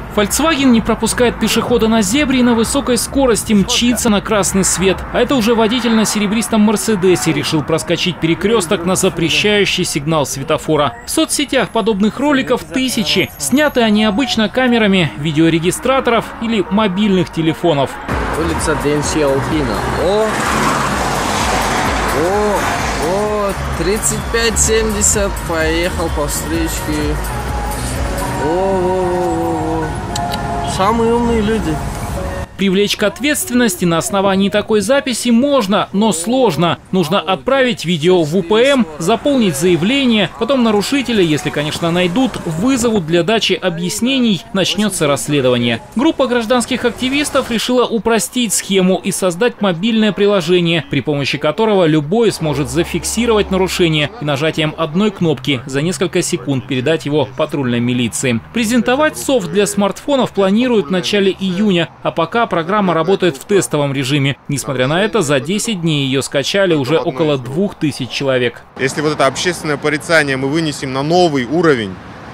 Volkswagen не пропускает пешехода на зебре и на высокой скорости мчится на красный свет. А это уже водитель на серебристом Мерседесе решил проскочить перекресток на запрещающий сигнал светофора. В соцсетях подобных роликов тысячи. Сняты они обычно камерами видеорегистраторов или мобильных телефонов. Улица Дэн Сяопина. О, 35-70, поехал по встречке. Самые умные люди. Привлечь к ответственности на основании такой записи можно, но сложно. Нужно отправить видео в УПМ, заполнить заявление, потом нарушителя, если, конечно, найдут, вызовут для дачи объяснений, начнется расследование. Группа гражданских активистов решила упростить схему и создать мобильное приложение, при помощи которого любой сможет зафиксировать нарушение и нажатием одной кнопки за несколько секунд передать его патрульной милиции. Презентовать софт для смартфонов планируют в начале июня, а пока программа работает в тестовом режиме. Несмотря на это, за 10 дней ее скачали уже около 2000 человек. Если вот это общественное порицание мы вынесем на новый уровень,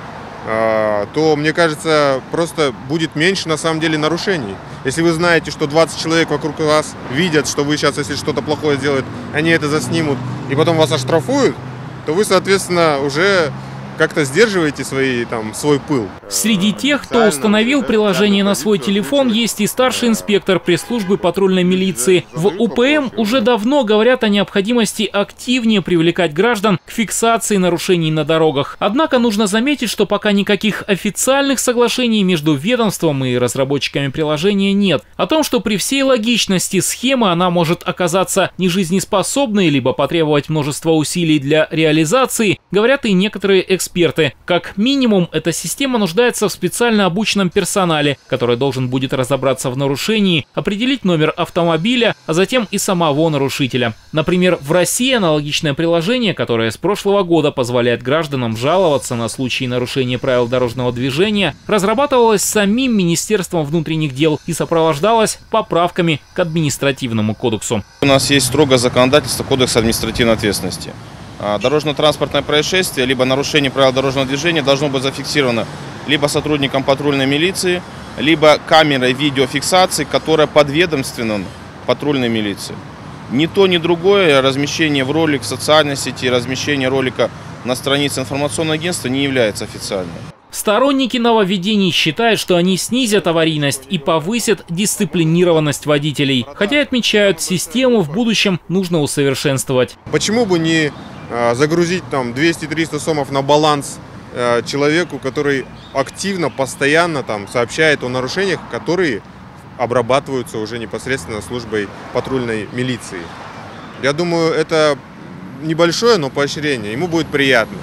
то, мне кажется, просто будет меньше на самом деле нарушений. Если вы знаете, что 20 человек вокруг вас видят, что вы сейчас, если что-то плохое сделают, они это заснимут и потом вас оштрафуют, то вы, соответственно, уже как-то сдерживаете свой пыл. Среди тех, кто установил приложение на свой телефон, есть и старший инспектор пресс-службы патрульной милиции. В УПМ уже давно говорят о необходимости активнее привлекать граждан к фиксации нарушений на дорогах. Однако нужно заметить, что пока никаких официальных соглашений между ведомством и разработчиками приложения нет. О том, что при всей логичности схемы она может оказаться нежизнеспособной, либо потребовать множества усилий для реализации, говорят и некоторые эксперты. Как минимум, эта система нуждается в специально обученном персонале, который должен будет разобраться в нарушении, определить номер автомобиля, а затем и самого нарушителя. Например, в России аналогичное приложение, которое с прошлого года позволяет гражданам жаловаться на случаи нарушения правил дорожного движения, разрабатывалось самим Министерством внутренних дел и сопровождалось поправками к административному кодексу. У нас есть строгое законодательство, кодекс административной ответственности. Дорожно-транспортное происшествие, либо нарушение правил дорожного движения должно быть зафиксировано либо сотрудником патрульной милиции, либо камерой видеофиксации, которая подведомственна патрульной милиции. Ни то, ни другое размещение в ролик в социальной сети, размещение ролика на странице информационного агентства не является официальным. Сторонники нововведений считают, что они снизят аварийность и повысят дисциплинированность водителей. Хотя отмечают, систему в будущем нужно усовершенствовать. Почему бы не загрузить 200-300 сомов на баланс человеку, который активно, постоянно сообщает о нарушениях, которые обрабатываются уже непосредственно службой патрульной милиции. Я думаю, это небольшое, но поощрение. Ему будет приятно.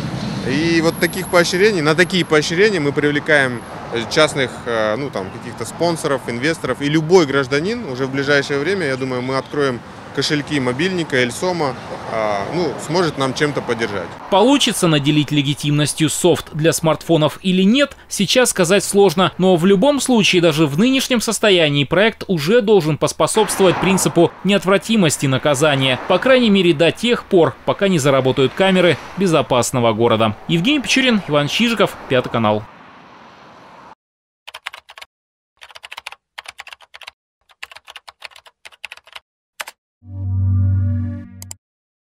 И вот на такие поощрения мы привлекаем частных, каких-то спонсоров, инвесторов. И любой гражданин уже в ближайшее время, я думаю, мы откроем кошельки мобильника, Эльсома, сможет нам чем-то поддержать. Получится наделить легитимностью софт для смартфонов или нет, сейчас сказать сложно. Но в любом случае, даже в нынешнем состоянии, проект уже должен поспособствовать принципу неотвратимости наказания. По крайней мере, до тех пор, пока не заработают камеры безопасного города. Евгений Печурин, Иван Чижиков, Пятый канал.